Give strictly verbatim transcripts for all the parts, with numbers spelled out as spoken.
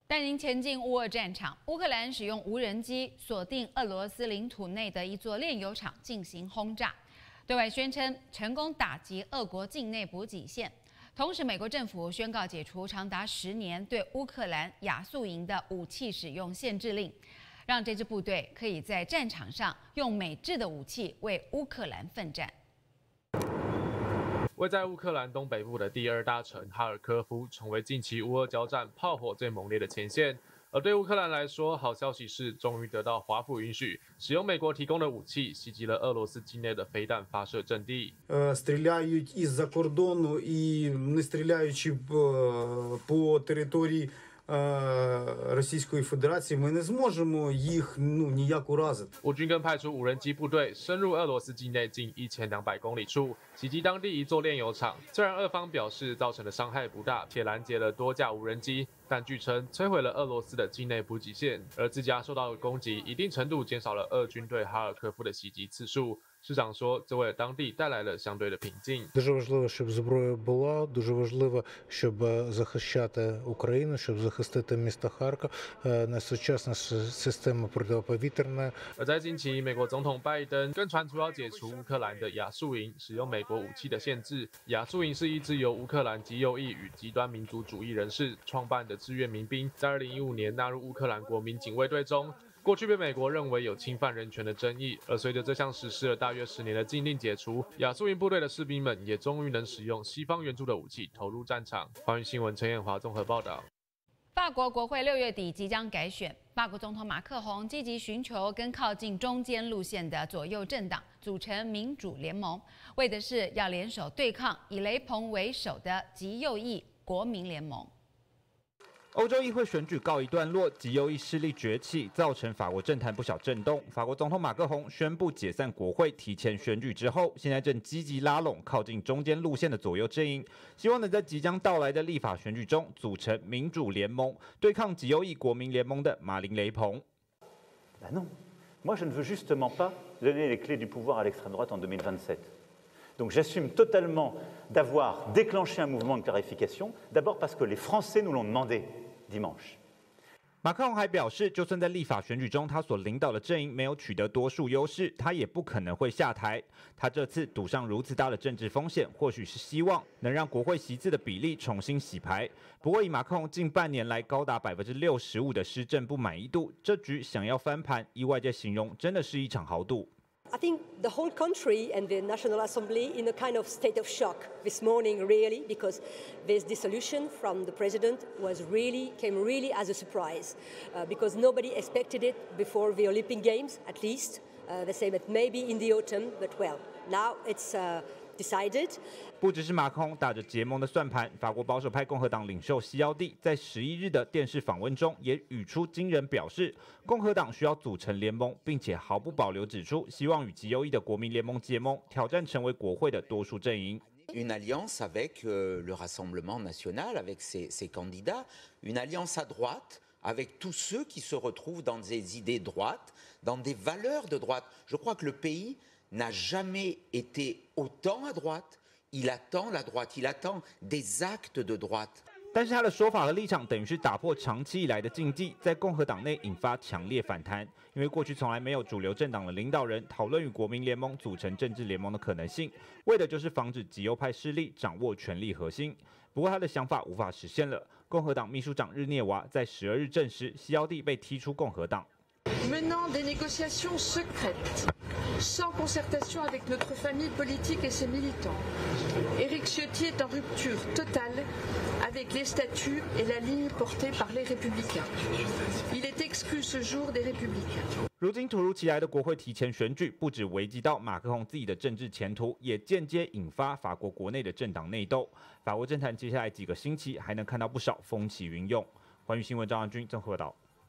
带您前进乌俄战场，乌克兰使用无人机锁定俄罗斯领土内的一座炼油厂进行轰炸，对外宣称成功打击俄国境内补给线。同时，美国政府宣告解除长达十年对乌克兰亚速营的武器使用限制令，让这支部队可以在战场上用美制的武器为乌克兰奋战。 位在乌克兰东北部的第二大城哈尔科夫，成为近期乌俄交战炮火最猛烈的前线。而对乌克兰来说，好消息是终于得到华府允许，使用美国提供的武器袭击了俄罗斯境内的飞弹发射阵地。 Стріляють із-за кордону і не стріляючи по території Російської Федерації, ми не зможемо їх ну ніяк уразити. 乌军更派出无人机部队深入俄罗斯境内近一千两百公里处，袭击当地一座炼油厂。虽然俄方表示造成的伤害不大，且拦截了多架无人机，但据称摧毁了俄罗斯的境内补给线，而自家受到的攻击一定程度减少了俄军对哈尔科夫的袭击次数。 市长说，这为当地带来了相对的平静。 Дуже важливо, щоб зброя була. Дуже важливо, щоб захищати Україну, щоб захистити місто Харків, найсучасна система протиповітряна. 而在近期，美国总统拜登更传出要解除乌克兰的亚速营使用美国武器的限制。亚速营是一支由乌克兰极右翼与极端民族主义人士创办的志愿民兵，在二零一五年纳入乌克兰国民警卫队中。 过去被美国认为有侵犯人权的争议，而随着这项实施了大约十年的禁令解除，亚速营部队的士兵们也终于能使用西方援助的武器投入战场。华语新闻陈彦华综合报道。 法国国会六月底即将改选，法国总统马克宏积极寻求跟靠近中间路线的左右政党组成民主联盟，为的是要联手对抗以雷朋为首的极右翼国民联盟。 欧洲议会选举告一段落，极右翼势力崛起，造成法国政坛不小震动。法国总统马克宏宣布解散国会，提前选举之后，现在正积极拉拢靠近中间路线的左右阵营，希望能在即将到来的立法选举中组成民主联盟，对抗极右翼国民联盟的马林雷朋。 Ben non, moi je ne veux justement pas donner les clés du pouvoir à l'extrême droite en deux mille vingt-sept. Donc j'assume totalement d'avoir déclenché un mouvement de clarification, d'abord parce que les Français nous l'ont demandé. Dimanche. 马克宏还表示，就算在立法选举中，他所领导的阵营没有取得多数优势，他也不可能会下台。他这次赌上如此大的政治风险，或许是希望能让国会席次的比例重新洗牌。不过，以马克宏近半年来高达百分之六十五的施政不满意度，这局想要翻盘，以外界形容真的是一场豪赌。 I think the whole country and the National Assembly in a kind of state of shock this morning, really, because this dissolution from the president was really came really as a surprise, uh, because nobody expected it before the Olympic Games, at least. Uh, they say that maybe in the autumn, but well, now it's. Uh, Decided. 不只是马克宏打着结盟的算盘，法国保守派共和党领袖西奥蒂在十一日的电视访问中也语出惊人，表示共和党需要组成联盟，并且毫不保留指出，希望与极右翼的国民联盟结盟，挑战成为国会的多数阵营。 Une alliance avec euh, le Rassemblement national, avec ses, ses candidats, une alliance à droite avec tous ceux qui se retrouvent dans des idées droites, dans des valeurs de droite. Je crois que le pays n'a jamais été autant à droite. Il attend la droite, il attend des actes de droite. 但是他的说法和立场等于是打破长期以来的禁忌，在共和党内引发强烈反弹。因为过去从来没有主流政党的领导人讨论与国民联盟组成政治联盟的可能性，为的就是防止极右派势力掌握权力核心。不过他的想法无法实现了。共和党秘书长日涅娃在十二日证实，西奥蒂被踢出共和党。 menant des négociations secrètes, sans concertation avec notre famille politique et ses militants. Éric Ciotti est en rupture totale avec les statuts et la ligne portée par les Républicains. Il est exclu ce jour des Républicains. 如今突如其来的国会提前选举，不止危及到马克宏自己的政治前途，也间接引发法国国内的政党内斗。法国政坛接下来几个星期还能看到不少风起云涌。环宇新闻张安军综合报道。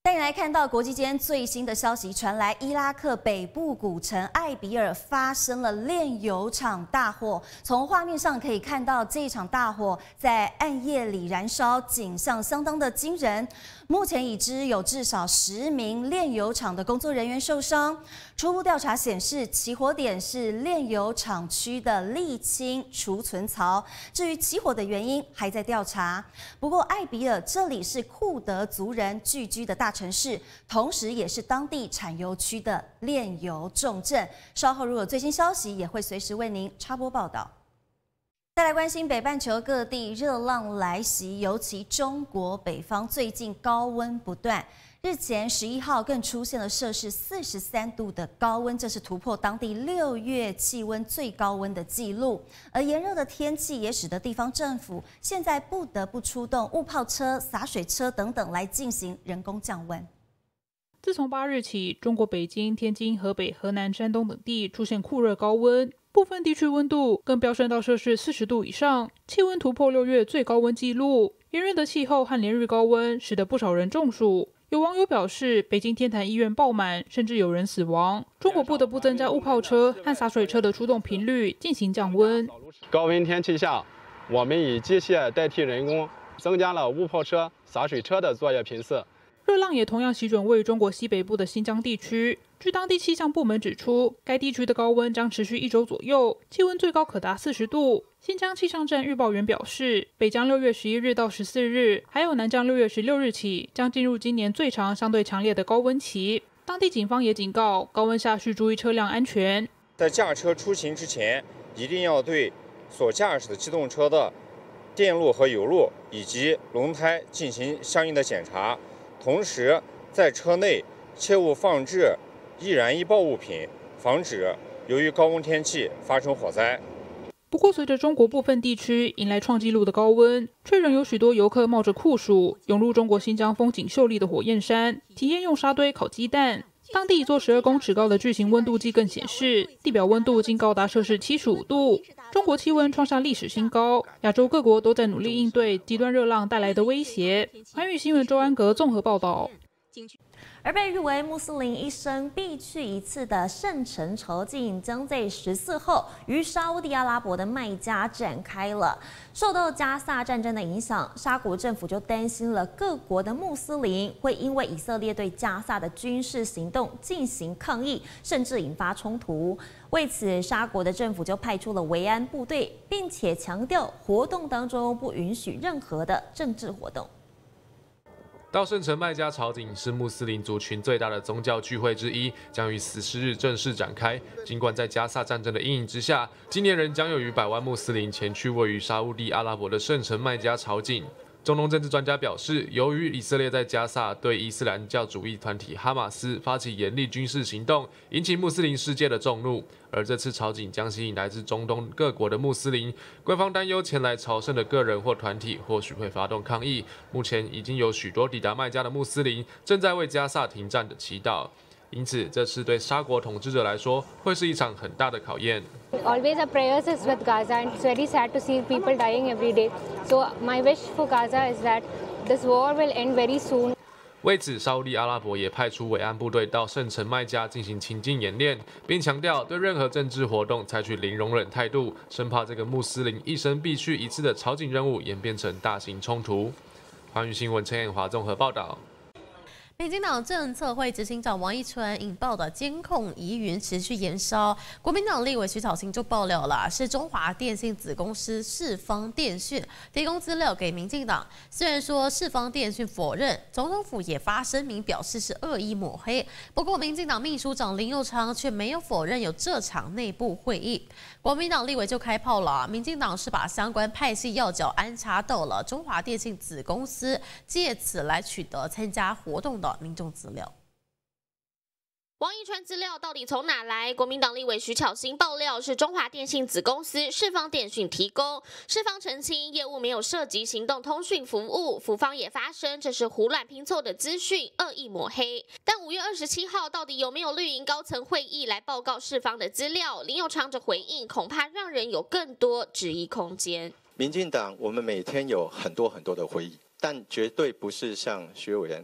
带你来看到国际间最新的消息传来，伊拉克北部古城艾比尔发生了炼油厂大火。从画面上可以看到，这一场大火在暗夜里燃烧，景象相当的惊人。目前已知有至少十名炼油厂的工作人员受伤。初步调查显示，起火点是炼油厂区的沥青储存槽。至于起火的原因，还在调查。不过，艾比尔这里是库德族人聚居的大城市，同时也是当地产油区的炼油重镇。稍后如果有最新消息，也会随时为您插播报道。再来关心北半球各地热浪来袭，尤其中国北方最近高温不断。日前十一号更出现了摄氏四十三度的高温，这是突破当地六月气温最高温的记录。而炎热的天气也使得地方政府现在不得不出动雾炮车、洒水车等等来进行人工降温。 自从八日起，中国北京、天津、河北、河南、山东等地出现酷热高温，部分地区温度更飙升到摄氏四十度以上，气温突破六月最高温纪录。炎热的气候和连日高温使得不少人中暑。有网友表示，北京天坛医院爆满，甚至有人死亡。中国不得不增加雾炮车和洒水车的出动频率，进行降温。 高温天气下，我们以机械代替人工，增加了雾炮车、洒水车的作业频次。 热浪也同样席卷位于中国西北部的新疆地区。据当地气象部门指出，该地区的高温将持续一周左右，气温最高可达四十度。新疆气象站预报员表示，北疆六月十一日到十四日，还有南疆六月十六日起，将进入今年最长、相对强烈的高温期。当地警方也警告，高温下需注意车辆安全。 在驾车出行之前，一定要对所驾驶的机动车的电路和油路以及轮胎进行相应的检查。同时，在车内切勿放置易燃易爆物品，防止由于高温天气发生火灾。 不过，随着中国部分地区迎来创纪录的高温，却仍有许多游客冒着酷暑涌入中国新疆风景秀丽的火焰山，体验用沙堆烤鸡蛋。当地一座十二公尺高的巨型温度计更显示，地表温度竟高达摄氏七十五度。中国气温创下历史新高，亚洲各国都在努力应对极端热浪带来的威胁。环宇新闻周安格综合报道。 而被誉为穆斯林一生必去一次的圣城朝觐，将在十四号于沙烏地阿拉伯的麦加展开了。受到加萨战争的影响，沙国政府就担心了各国的穆斯林会因为以色列对加萨的军事行动进行抗议，甚至引发冲突。为此，沙国的政府就派出了维安部队，并且强调活动当中不允许任何的政治活动。 到圣城麦加朝觐是穆斯林族群最大的宗教聚会之一，将于十四日正式展开。尽管在加萨战争的阴影之下，今年仍将有逾百万穆斯林前去位于沙烏地阿拉伯的圣城麦加朝觐。中东政治专家表示，由于以色列在加萨对伊斯兰教主义团体哈马斯发起严厉军事行动，引起穆斯林世界的众怒。而这次朝觐将吸引来自中东各国的穆斯林，官方担忧前来朝圣的个人或团体或许会发动抗议。目前已经有许多抵达麦加的穆斯林正在为加萨停战的祈祷。因此，这次对沙国统治者来说会是一场很大的考验。 Always our prayers is with Gaza, and it's very sad to see people dying every day. So my wish for Gaza is that this war will end very soon. 为此，沙烏地阿拉伯也派出维安部队到圣城麦加进行情境演练，并强调对任何政治活动采取零容忍态度，生怕这个穆斯林一生必去一次的朝觐任务演变成大型冲突。环宇新闻陈彦华综合报道。 民进党政策会执行长王一淳引爆的监控疑云持续延烧，国民党立委徐巧芯就爆料了，是中华电信子公司世方电讯提供资料给民进党。虽然说世方电讯否认，总统府也发声明表示是恶意抹黑，不过民进党秘书长林右昌却没有否认有这场内部会议。国民党立委就开炮了，民进党是把相关派系要角安插到了中华电信子公司，借此来取得参加活动的民众资料。 王一川资料到底从哪来？国民党立委徐巧芯爆料是中华电信子公司世方电讯提供，世方澄清业务没有涉及行动通讯服务，府方也发声这是胡乱拼凑的资讯，恶意抹黑。但五月二十七号到底有没有绿营高层会议来报告世方的资料？林右昌的回应恐怕让人有更多质疑空间。 民进党我们每天有很多很多的会议，但绝对不是像徐委员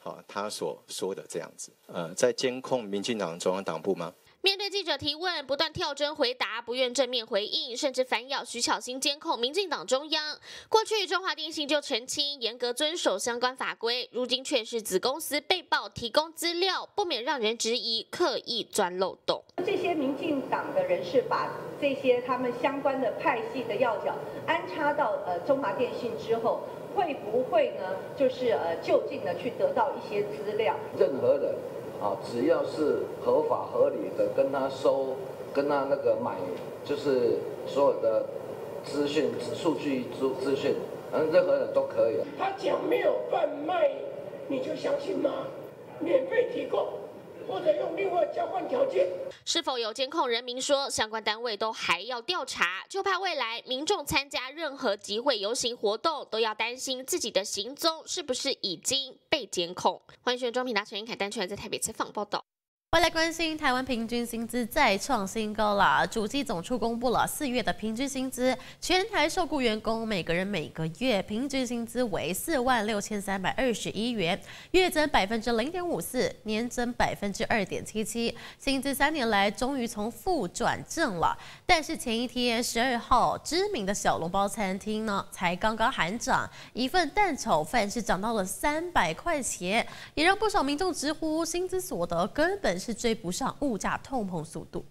啊他所说的这样子。呃，在监控民进党中央党部吗？ 面对记者提问，不断跳针回答，不愿正面回应，甚至反咬徐巧芯监控民进党中央。过去中华电信就澄清严格遵守相关法规，如今却是子公司被曝提供资料，不免让人质疑刻意钻漏洞。 这些民进党的人士把这些他们相关的派系的要角安插到呃中华电信之后，会不会呢？就是呃就近的去得到一些资料？ 任何人。啊，只要是合法合理的跟他收，跟他那个买，就是所有的资讯、数据资资讯，反正任何人都可以。 他讲没有贩卖，你就相信吗？免费提供，或者用另外交换条件。 是否有监控人民说，相关单位都还要调查，就怕未来民众参加任何集会、游行活动，都要担心自己的行踪是不是已经被监控。欢迎选中频道陈英凯单纯在台北采访报道。 回来关心台湾平均薪资再创新高啦！主计总处公布了四月的平均薪资，全台受雇员工每个人每个月平均薪资为四万六千三百二十一元，月增百分之零点五四，年增百分之二点七七，薪资三年来终于从负转正了。但是前一天十二号，知名的小笼包餐厅呢，才刚刚喊涨，一份蛋炒饭是涨到了三百块钱，也让不少民众直呼薪资所得根本是追不上物价通膨速度。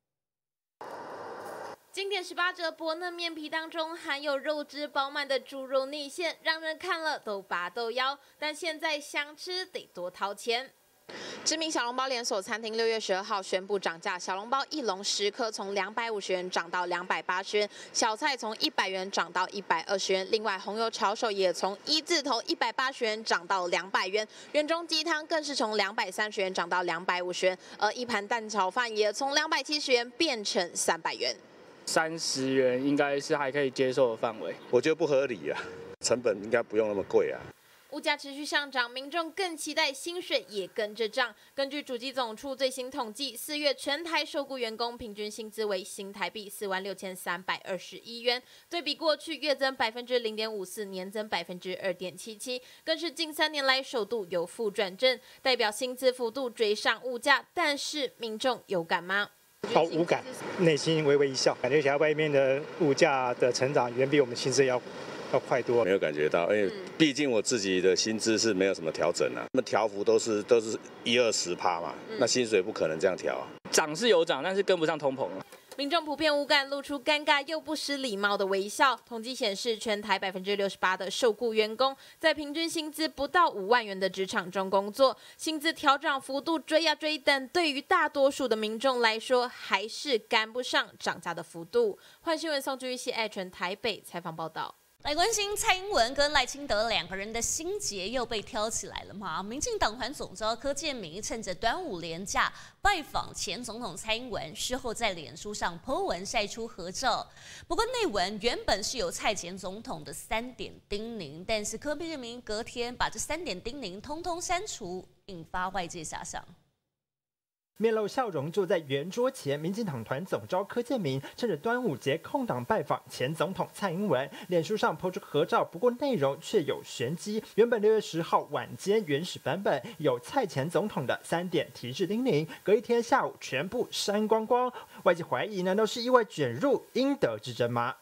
经典十八折薄嫩面皮当中含有肉汁饱满的猪肉内馅，让人看了都拔豆腰。但现在想吃得多掏钱。知名小笼包连锁餐厅六月十二号宣布涨价，小笼包一笼十颗从两百五十元涨到两百八十元，小菜从一百元涨到一百二十元，另外红油炒手也从一字头一百八十元涨到两百元，原中鸡汤更是从两百三十元涨到两百五十元，而一盘蛋炒饭也从两百七十元变成三百元。 三十元应该是还可以接受的范围， 我觉得不合理啊，成本应该不用那么贵啊。 物价持续上涨，民众更期待薪水也跟着涨。根据主计总处最新统计，四月全台受雇员工平均薪资为新台币四万六千三百二十一元，对比过去月增百分之零点五四，年增百分之二点七七，更是近三年来首度由负转正，代表薪资幅度追上物价。但是民众有感吗？ 好无感，内心微微一笑，感觉起来外面的物价的成长远比我们薪资要。要快多， 没有感觉到，因为毕竟我自己的薪资是没有什么调整啊，那么调幅都是都是一二十趴嘛，那薪水不可能这样调啊。 涨是有涨，但是跟不上通膨了。 民众普遍无感，露出尴尬又不失礼貌的微笑。统计显示，全台百分之六十八的受雇员工在平均薪资不到五万元的职场中工作，薪资调涨幅度追呀追，但对于大多数的民众来说，还是赶不上涨价的幅度。欢新闻宋居系爱纯台北采访报道。 来关心蔡英文跟赖清德两个人的心结又被挑起来了吗？民进党团总召柯建铭趁着端午连假拜访前总统蔡英文，事后在脸书上 po 文晒出合照。不过内文原本是有蔡前总统的三点叮咛，但是柯建铭隔天把这三点叮咛通通删除，引发外界遐想。 面露笑容坐在圆桌前，民进党团总召柯建铭趁着端午节空档拜访前总统蔡英文，脸书上 po 出合照，不过内容却有玄机。原本六月十号晚间原始版本有蔡前总统的三点提示叮咛，隔一天下午全部删光光。外界怀疑，难道是意外卷入应得之争吗？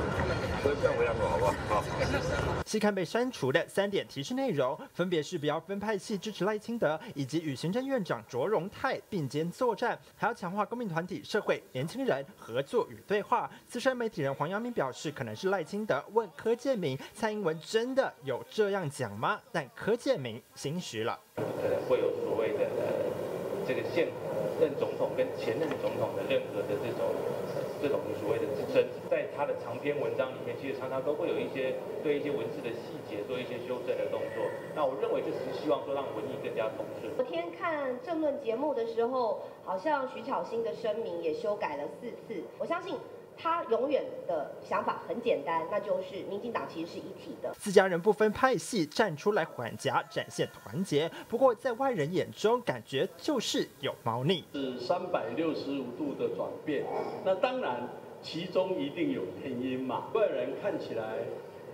细看被删除的三点提示内容，分别是不要分派系支持赖清德，以及与行政院长卓荣泰并肩作战，还要强化公民团体、社会、年轻人合作与对话。资深媒体人黄阳明表示，可能是赖清德问柯建铭，蔡英文真的有这样讲吗？但柯建铭心虚了， 可能会有所谓的呃这个现任总统跟前任总统的任何的这种。这种所谓的争执，在他的长篇文章里面，其实常常都会有一些对一些文字的细节做一些修正的动作。那我认为就是希望说让文艺更加通顺。 昨天看政论节目的时候，好像徐巧芯的声明也修改了四次。我相信他永远的想法很简单，那就是民进党其实是一体的。 自家人不分派系站出来缓颊，展现团结。不过在外人眼中，感觉就是有猫腻， 是三百六十五度的转变。那当然，其中一定有原因嘛。外人看起来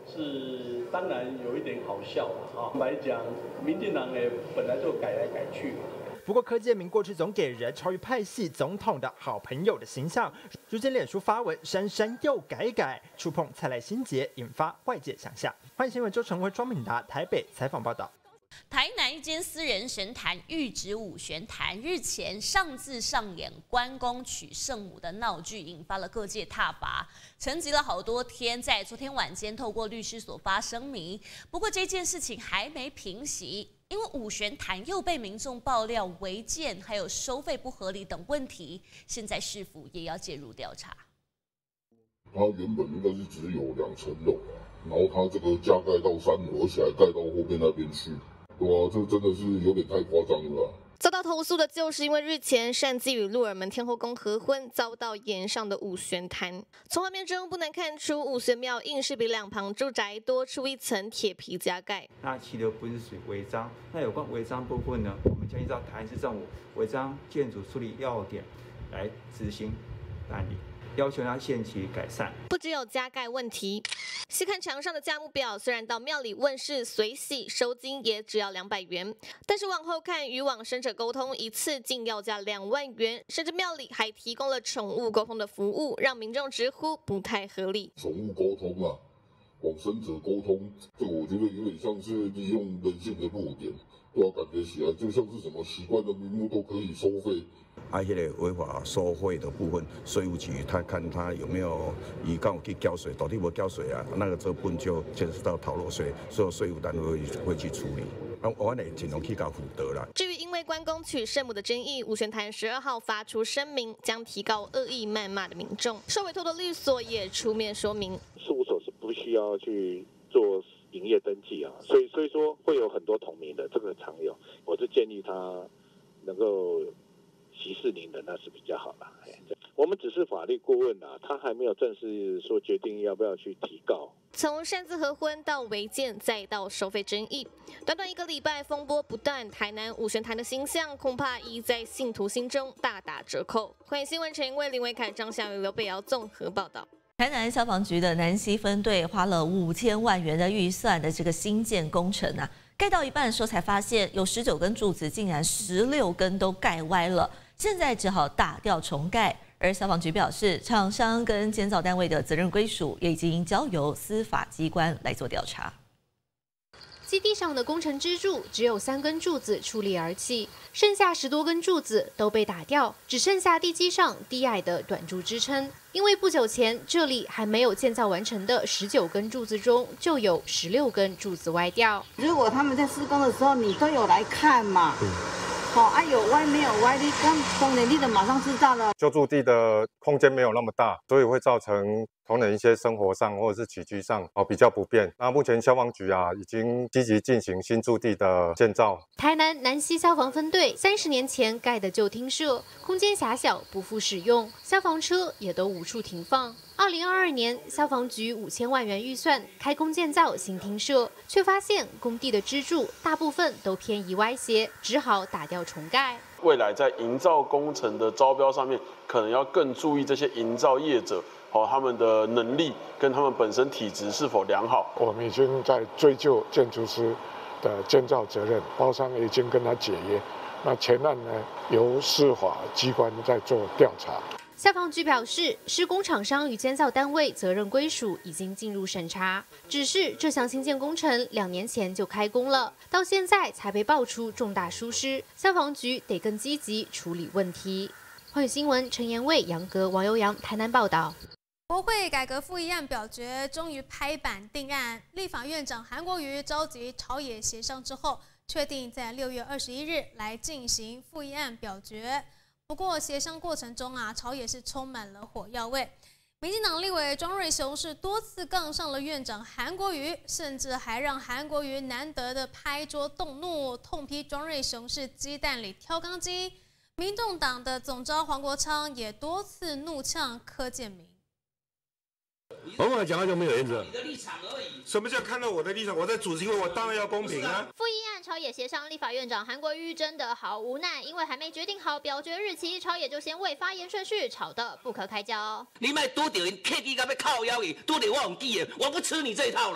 是当然有一点好笑了哈。坦白讲，民进党也本来就改来改去。 不过柯建铭过去总给人超越派系总统的好朋友的形象，如今脸书发文删删又改改，触碰蔡赖心结，引发外界想象。欢迎新闻周成辉、庄敏达台北采访报道。 台南一间私人神坛玉指五玄坛日前擅自上演关公娶圣母的闹剧，引发了各界挞伐，沉寂了好多天，在昨天晚间透过律师所发声明。不过这件事情还没平息，因为五玄坛又被民众爆料违建，还有收费不合理等问题，现在市府也要介入调查。 它原本应该是只有两层楼，然后它这个加盖到三楼，而且还盖到后面那边去。对啊，这真的是有点太夸张了。 遭到投诉的就是因为日前擅自与鹿耳门天后宫合婚，遭到延上的五玄坛。从画面中不难看出，五玄庙硬是比两旁住宅多出一层铁皮加盖。 那其流不是属于违章，那有关违章部分呢，我们将依照台南市政府违章建筑处理要点来执行办理。要求他限期改善。 不只有加盖问题，细看墙上的价目表，虽然到庙里问事随喜收金也只要两百元，但是往后看与往生者沟通一次竟要价两万元，甚至庙里还提供了宠物沟通的服务，让民众直呼不太合理。 宠物沟通啊，往生者沟通，这个我觉得有点像是利用人性的弱点，对啊，感觉起来就像是什么奇怪的名目都可以收费。 啊，迄个违法收费的部分，税务局他看他有没有以刚有去交税，到底无交税啊？那个这部分就牵涉到逃漏税，所有税务单位会去处理。啊，我呢尽量去搞负责啦。 至于因为关公娶圣母的争议，五玄坛十二号发出声明，将提告恶意谩骂的民众。受委托的律所也出面说明， 事务所是不需要去做营业登记啊，所以所以说会有很多同名的，这个常有。我是建议他能够息事宁人，那是比较好啦。我们只是法律顾问啊，他还没有正式说决定要不要去提告。 从擅自合婚到违建，再到收费争议，短短一个礼拜风波不断，台南五玄坛的形象恐怕已在信徒心中大打折扣。欢迎新闻陈彦蔚、林伟凯、张祥宇、刘北瑶综合报道。 台南消防局的南西分队花了五千万元的预算的这个新建工程啊，盖到一半的时候才发现有十九根柱子竟然十六根都盖歪了，现在只好打掉重盖。而消防局表示，厂商跟建造单位的责任归属也已经交由司法机关来做调查。 基地上的工程支柱只有三根柱子矗立而起，剩下十多根柱子都被打掉，只剩下地基上低矮的短柱支撑。因为不久前这里还没有建造完成的十九根柱子中，就有十六根柱子歪掉。 如果他们在施工的时候，你都有来看嘛？好、哦，啊有歪没有歪，你刚工人你的马上知道了。 救助地的空间没有那么大，所以会造成同仁一些生活上或者是起居上哦比较不便。那目前消防局啊已经积极进行新驻地的建造。 台南南西消防分队三十年前盖的旧厅舍，空间狭小，不敷使用，消防车也都无处停放。二零二二年，消防局五千万元预算开工建造新厅舍，却发现工地的支柱大部分都偏移歪斜，只好打掉重盖。 未来在营造工程的招标上面，可能要更注意这些营造业者哦他们的能力跟他们本身体质是否良好。 我们已经在追究建筑师的建造责任，包商已经跟他解约。那前案呢，由司法机关在做调查。 消防局表示，施工厂商与建造单位责任归属已经进入审查，只是这项新建工程两年前就开工了，到现在才被爆出重大疏失，消防局得更积极处理问题。欢迎新闻陈彦蔚、杨格、王悠扬台南报道。 国会改革复议案表决终于拍板定案，立法院长韩国瑜召集朝野协商之后，确定在六月二十一日来进行复议案表决。不过协商过程中啊，朝野是充满了火药味。民进党立委庄瑞雄是多次杠上了院长韩国瑜，甚至还让韩国瑜难得的拍桌动怒，痛批庄瑞雄是鸡蛋里挑钢筋。民众党的总召黄国昌也多次怒呛柯建铭。 我们讲话就没有原则。 什么叫看到我的立场？我在主席会，我当然要公平啊。 复议案朝野协商，立法院长韩国瑜真的好无奈，因为还没决定好表决日期，朝野就先为发言顺序吵得不可开交。 你卖拄到人客机到要靠腰去，拄到我用记的，我不吃你这一套啦。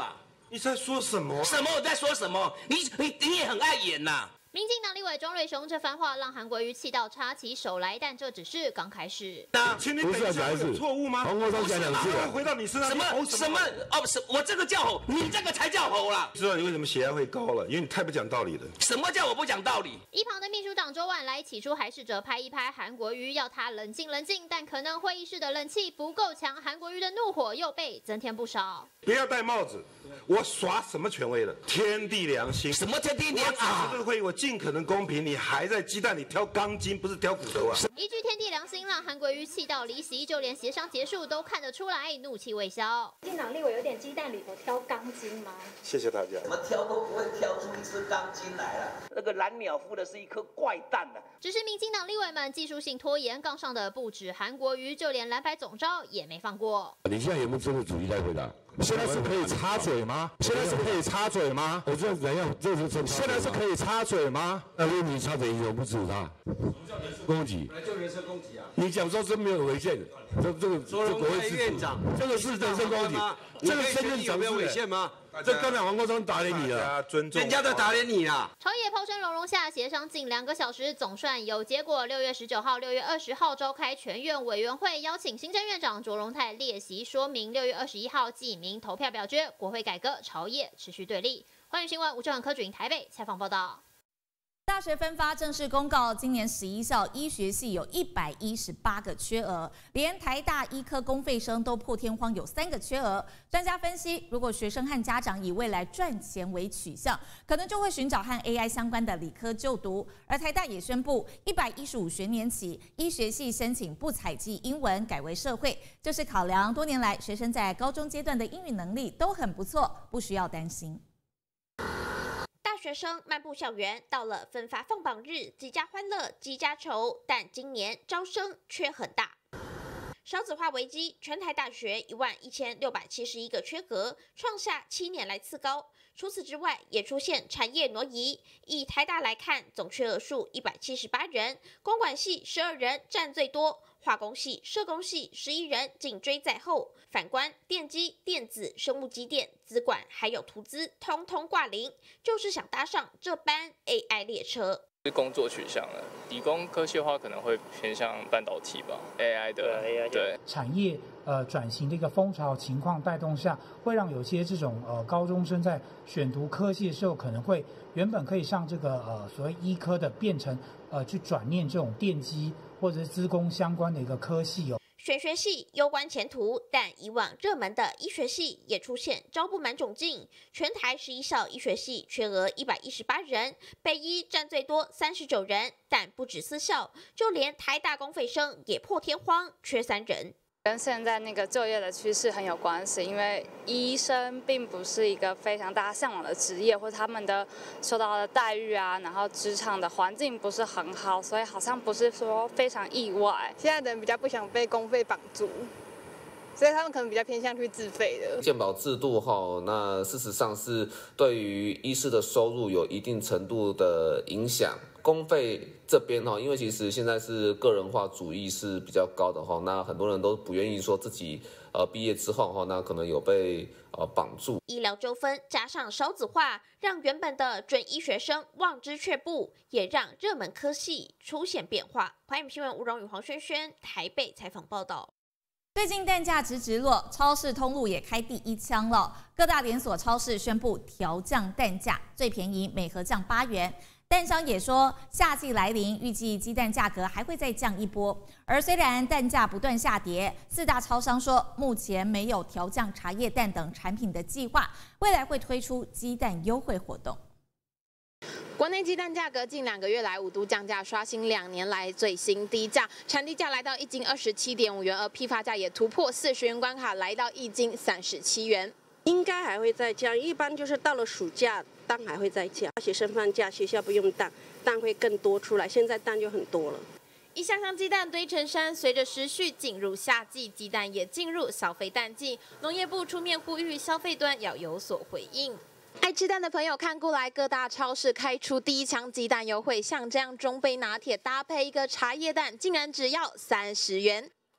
你在说什么？ 什么？我在说什么？你你你也很爱演呐、啊。 民进党立委庄瑞雄这番话让韩国瑜气到插起手来，但这只是刚开始。 那请你等一下，有错误吗？ 黄国昌讲两次了， 回到你身上， 什么什么？哦，是我这个叫吼，你这个才叫吼啦！ 知道你为什么血压会高了？因为你太不讲道理了。 什么叫我不讲道理？ 一旁的秘书长周婉来起初还试着拍一拍韩国瑜，要他冷静冷静，但可能会议室的冷气不够强，韩国瑜的怒火又被增添不少。 不要戴帽子，我耍什么权威了？天地良心， 什么天地良心？ 我主持这个会议，我尽可能公平。你还在鸡蛋里挑钢筋，不是挑骨头啊！ 一句天地良心让韩国瑜气到离席，就连协商结束都看得出来怒气未消。民进党立委有点鸡蛋里头挑钢筋吗？ 谢谢大家。 怎么挑都不会挑出一只钢筋来了。那个蓝鸟孵的是一颗怪蛋啊！ 只是民进党立委们技术性拖延，杠上的不止韩国瑜，就连蓝白总召也没放过。 你现在有没有真的主题在回答？ 现在是可以插嘴吗？现在是可以插嘴吗？ 我这怎样？这是这现在是可以插嘴吗？ 那如果你插嘴，你怎么不指他？攻击？ 本来就人身攻击啊！ 你讲说真没有违宪，这这个这国会院长， 这个是人身攻击，这个身份有没有违宪吗？ 这刚才黄国昌打脸你了， 人家在打脸你啊！ 朝野炮声隆隆下，协商近两个小时，总算有结果。六月十九号、六月二十号召开全院委员会，邀请行政院长卓荣泰列席说明。六月二十一号记名投票表决，国会改革朝野持续对立。欢迎新闻吴正文、柯俊台北采访报道。 大学分发正式公告，今年十一校医学系有一百一十八个缺额，连台大医科公费生都破天荒有三个缺额。专家分析，如果学生和家长以未来赚钱为取向，可能就会寻找和 A I 相关的理科就读。而台大也宣布，一百一十五学年起，医学系申请不采计英文，改为社会，就是考量多年来学生在高中阶段的英语能力都很不错，不需要担心。 大学生漫步校园，到了分发放榜日，几家欢乐几家愁，但今年招生却很大。少子化危机，全台大学一万一千六百七十一个缺额，创下七年来次高。除此之外，也出现产业挪移。以台大来看，总缺额数一百七十八人，公管系十二人占最多，化工系、社工系十一人紧追在后。反观电机、电子、生物机电、资管还有图资，通通挂零，就是想搭上这班 A I 列车。 是工作取向了，理工科系的话可能会偏向半导体吧 ，A I 的，对，对产业呃转型的一个风潮情况带动下，会让有些这种呃高中生在选读科系的时候，可能会原本可以上这个呃所谓医科的，变成呃去转念这种电机或者是资工相关的一个科系哦。 选学系攸关前途，但以往热门的医学系也出现招不满窘境。全台十一校医学系缺额一百一十八人，北医占最多三十九人，但不止私校，就连台大公费生也破天荒缺三人。 跟现在那个就业的趋势很有关系，因为医生并不是一个非常大家向往的职业，或者他们的受到的待遇啊，然后职场的环境不是很好，所以好像不是说非常意外。 现在的人比较不想被公费绑住，所以他们可能比较偏向去自费的。 健保制度哈，那事实上是对于医师的收入有一定程度的影响。公费这边哈，因为其实现在是个人化主义是比较高的哈，那很多人都不愿意说自己呃毕业之后哈，那可能有被呃绑住。 医疗纠纷加上少子化，让原本的准医学生望之却步，也让热门科系出现变化。欢迎新闻吴荣宇、黄轩轩台北采访报道。 最近蛋价直直落，超市通路也开第一枪了。各大连锁超市宣布调降蛋价，最便宜每盒降八元。蛋商也说，夏季来临，预计鸡蛋价格还会再降一波。而虽然蛋价不断下跌，四大超商说目前没有调降茶叶蛋等产品的计划，未来会推出鸡蛋优惠活动。 国内鸡蛋价格近两个月来五度降价，刷新两年来最新低价，产地价来到一斤二十七点五元，而批发价也突破四十元关卡，来到一斤三十七元。 应该还会再降，一般就是到了暑假蛋还会再降。学生放假，学校不用蛋，蛋会更多出来。现在蛋就很多了。 一箱箱鸡蛋堆成山，随着时序进入夏季，鸡蛋也进入消费淡季。农业部出面呼吁消费端要有所回应。爱吃蛋的朋友看过来，各大超市开出第一枪鸡蛋优惠，像这样中杯拿铁搭配一个茶叶蛋，竟然只要三十元。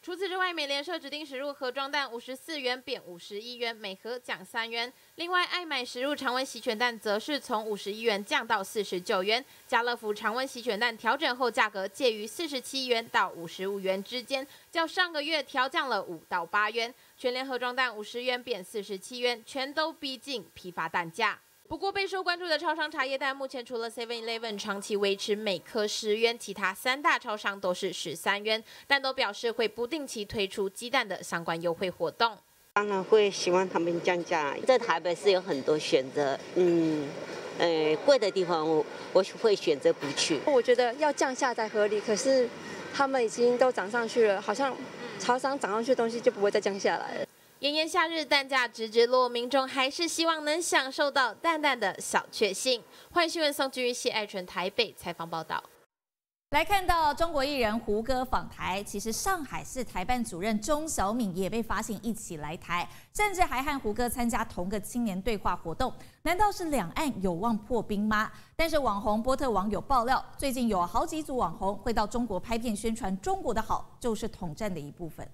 除此之外，美联社指定食入盒装蛋五十四元变五十一元，每盒降三元。另外，爱买食入常温洗犬蛋则是从五十一元降到四十九元。家乐福常温洗犬蛋调整后价格介于四十七元到五十五元之间，较上个月调降了五到八元。全联盒装蛋五十元变四十七元，全都逼近批发蛋价。不过备受关注的超商茶叶蛋，目前除了 seven eleven 长期维持每颗十元，其他三大超商都是十三元，但都表示会不定期推出鸡蛋的相关优惠活动。 当然会希望他们降价，在台北是有很多选择，嗯，呃，贵的地方我我会选择不去。 我觉得要降价才合理，可是他们已经都涨上去了，好像超商涨上去的东西就不会再降下来了。 炎炎夏日，蛋价直直落，民众还是希望能享受到淡淡的小确幸。欢迎新闻宋君玉、谢爱纯台北采访报道。 来看到中国艺人胡歌访台，其实上海市台办主任钟小敏也被发现一起来台，甚至还和胡歌参加同个青年对话活动。难道是两岸有望破冰吗？但是网红波特网友爆料，最近有好几组网红会到中国拍片宣传中国的好，就是统战的一部分。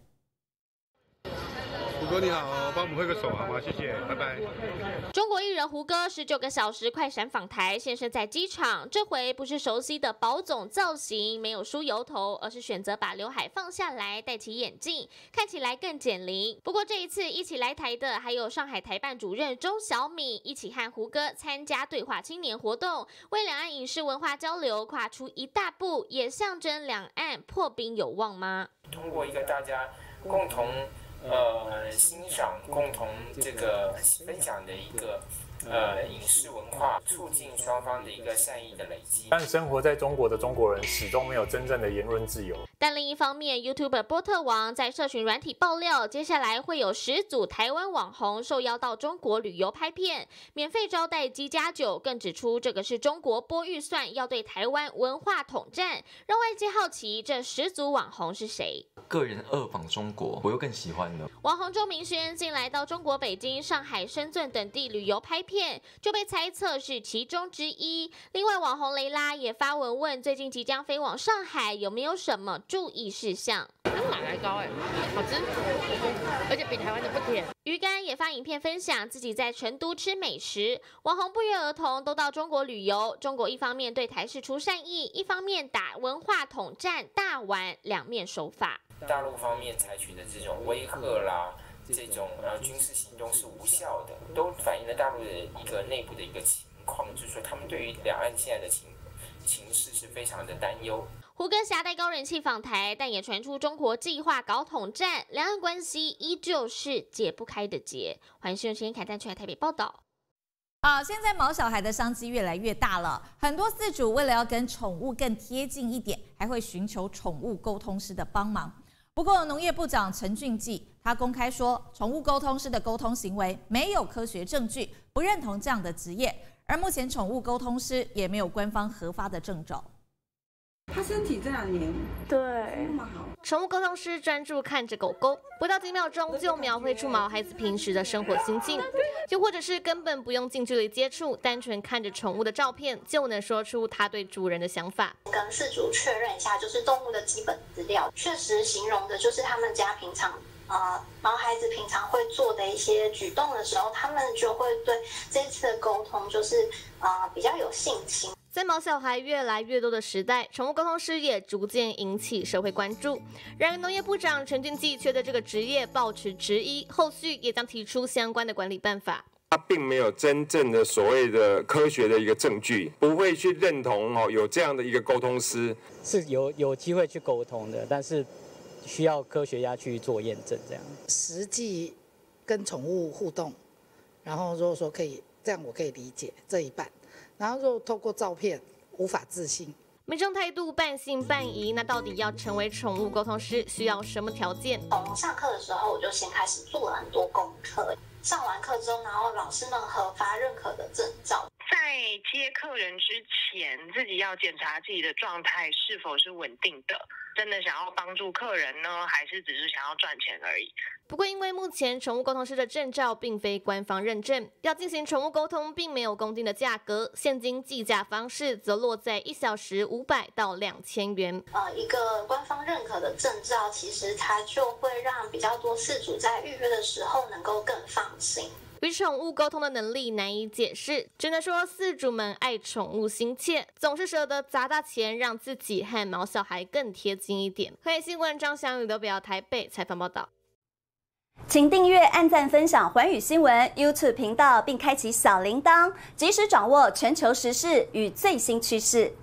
胡哥你好，帮我们挥个手好吗？谢谢，拜拜。 中国艺人胡歌十九个小时快闪访台，现身在机场。这回不是熟悉的宝总造型，没有梳油头，而是选择把刘海放下来，戴起眼镜，看起来更减龄。不过这一次一起来台的还有上海台办主任钟小敏，一起和胡歌参加对话青年活动，为两岸影视文化交流跨出一大步，也象征两岸破冰有望吗？ 通过一个大家共同。呃，欣赏、共同这个分享的一个呃影视文化，促进双方的一个善意的累积。 但生活在中国的中国人始终没有真正的言论自由。 但另一方面 ，YouTuber 波特王在社群软体爆料，接下来会有十组台湾网红受邀到中国旅游拍片，免费招待鸡加酒，更指出这个是中国拨预算要对台湾文化统战，让外界好奇这十组网红是谁。 个人二访中国，我又更喜欢了。 网红周明轩近来到中国北京、上海、深圳等地旅游拍片，就被猜测是其中之一。另外，网红雷拉也发文问，最近即将飞往上海，有没有什么注意事项？ 它是马来糕哎，好吃，而且比台湾的不甜。 鱼竿也发影片分享自己在成都吃美食。网红不约而同都到中国旅游，中国一方面对台释出善意，一方面打文化统战大玩，两面手法。 大陆方面采取的这种威吓啦，这种呃军事行动是无效的，都反映了大陆的一个内部的一个情况，就是说他们对于两岸现在的情情势是非常的担忧。 胡歌携带高人气访台，但也传出中国计划搞统战，两岸关系依旧是解不开的结。欢迎新闻时间凯丹去来台北报道。 啊，现在毛小孩的商机越来越大了，很多饲主为了要跟宠物更贴近一点，还会寻求宠物沟通师的帮忙。不过，农业部长陈俊记他公开说，宠物沟通师的沟通行为没有科学证据，不认同这样的职业。而目前，宠物沟通师也没有官方核发的证照。 他身体这两年对那么好。 宠物沟通师专注看着狗狗，不到几秒钟就描绘出毛孩子平时的生活心境，又或者是根本不用近距离接触，单纯看着宠物的照片就能说出他对主人的想法。 跟饲主确认一下，就是动物的基本资料，确实形容的就是他们家平常呃毛孩子平常会做的一些举动的时候，他们就会对这次的沟通就是呃比较有信心。 在毛小孩越来越多的时代，宠物沟通师也逐渐引起社会关注。然而，农业部长陈俊记却对这个职业抱持质疑，后续也将提出相关的管理办法。 他并没有真正的所谓的科学的一个证据，不会去认同哦有这样的一个沟通师是有有机会去沟通的，但是需要科学家去做验证，这样实际跟宠物互动，然后如果说可以这样，我可以理解这一半。然后就透过照片无法置信， 民众态度半信半疑。那到底要成为宠物沟通师需要什么条件？ 从上课的时候我就先开始做了很多功课，上完课之后，然后老师们核发认可的证照。 在接客人之前，自己要检查自己的状态是否是稳定的。 真的想要帮助客人呢，还是只是想要赚钱而已。 不过，因为目前宠物沟通师的证照并非官方认证，要进行宠物沟通并没有公定的价格，现金计价方式则落在一小时五百到两千元。 呃，一个官方认可的证照，其实它就会让比较多饲主在预约的时候能够更放心。 与宠物沟通的能力难以解释，只能说饲主们爱宠物心切，总是舍得砸大钱让自己和毛小孩更贴近一点。欢迎新闻张翔宇刘表台北采访报道。 请订阅、按赞、分享寰宇新闻 YouTube 频道，并开启小铃铛，及时掌握全球时事与最新趋势。